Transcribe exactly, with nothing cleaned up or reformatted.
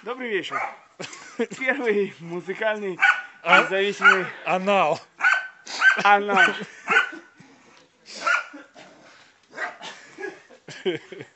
Добрый вечер. Первый музыкальный А? независимый Анал. анал.